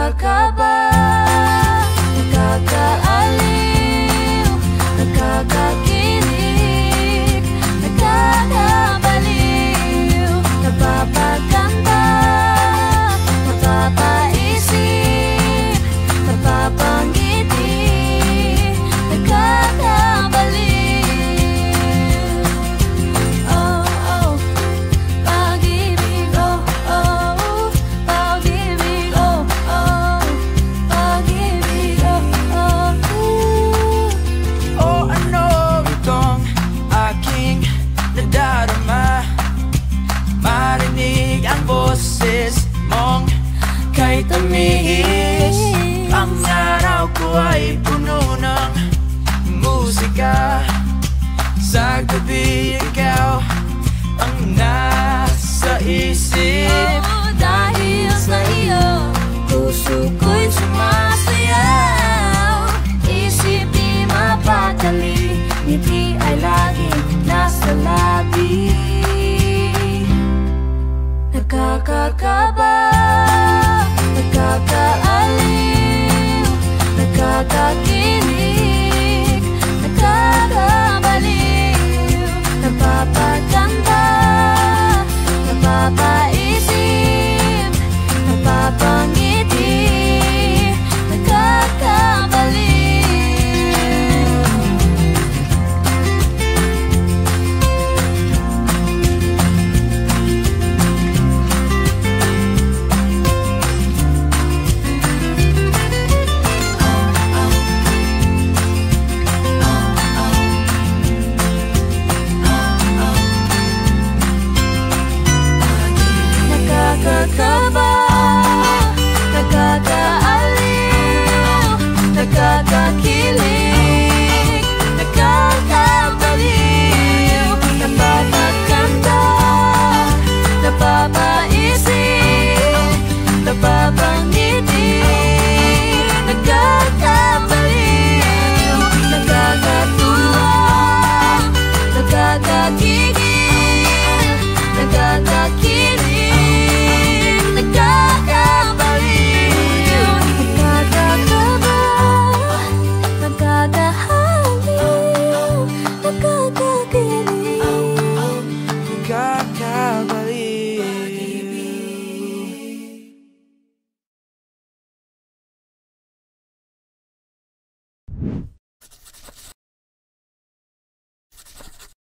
Nakakakaba, nakakaaliw, nakakakilig, nakakabaliw, napapaganda, napapaisip, napapangiti, nakakabaliw. Oh, oh, pag-ibig, oh, oh, pag-ibig, oh, oh, pag-ibig, oh, oh. O ano itong aking nadarama? Marinig ang boses mong kay tamis. Ang araw ko ay puno ng musika. Sa gabi ikaw ang nasa isip. Oh, dahil sa iyo, puso ko'y sumasayaw. Isip di mapakali, ngiti ay laging nasa labi. Nakakakaba, nakakaaliw, nakakakilig, nakakabaliw, napapaganda, napapaisip, napapangiti, nakakabaliw. Nakakakaba,